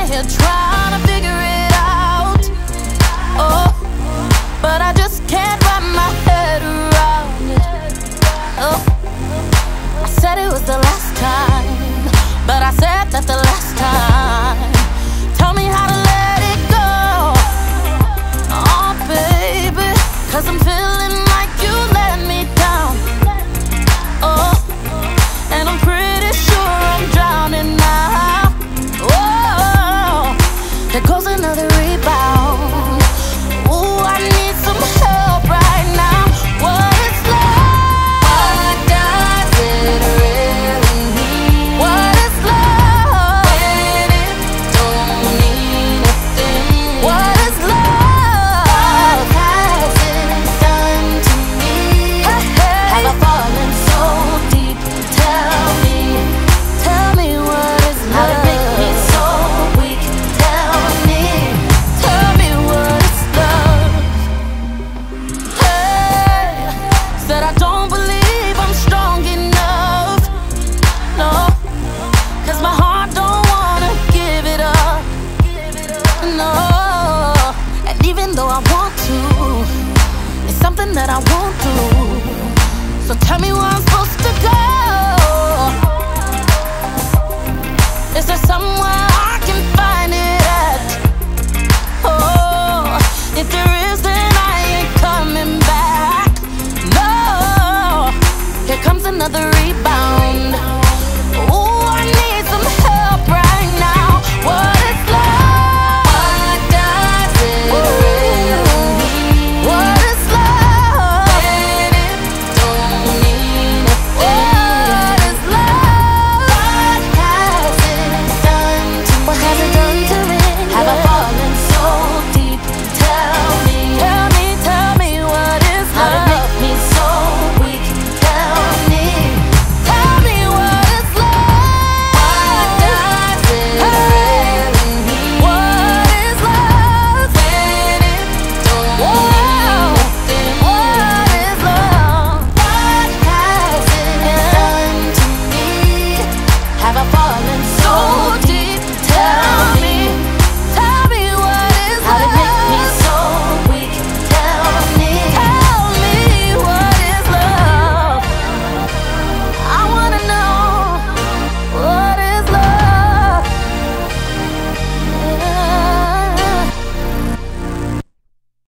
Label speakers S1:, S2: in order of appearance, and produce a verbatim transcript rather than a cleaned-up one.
S1: here trying to figure it out. Oh, but I just can't wrap my head around it. Oh, I said it was the last time, but I said that the last time. Tell me how to let it go. Oh, baby, 'cause I'm feeling like you let me down. Oh, and I'm pretty sure I'm drowning now. Oh, there goes another rebound. Ooh, I need some help right now. What is love? What does it really mean? What is love when it don't mean a thing? What is love? What has it done to me? Hey, hey. Have I fallen so deep? Tell me, tell me what is love? How to make me so weak? Tell me, tell me what is love? Hey, said I don't believe I'm strong enough. No, 'cause my heart don't wanna give it up. No, and even though I want to, it's something that I won't do. So tell me where I'm supposed to go. Is there somewhere I can find it at? Oh, if there is, then I ain't coming back. No, here comes another rebound. Ooh, I need some help right now. What is love? What does it really mean? What is love when it don't mean a thing? What is love? What has it done to me? What has it done to me? Have I fallen so deep? Tell me, tell me, tell me what is love? How to make me so weak? Tell me, tell me what is love? What does it really mean? What is love when it don't mean a thing? What is love? What has it done to me? Have I fallen so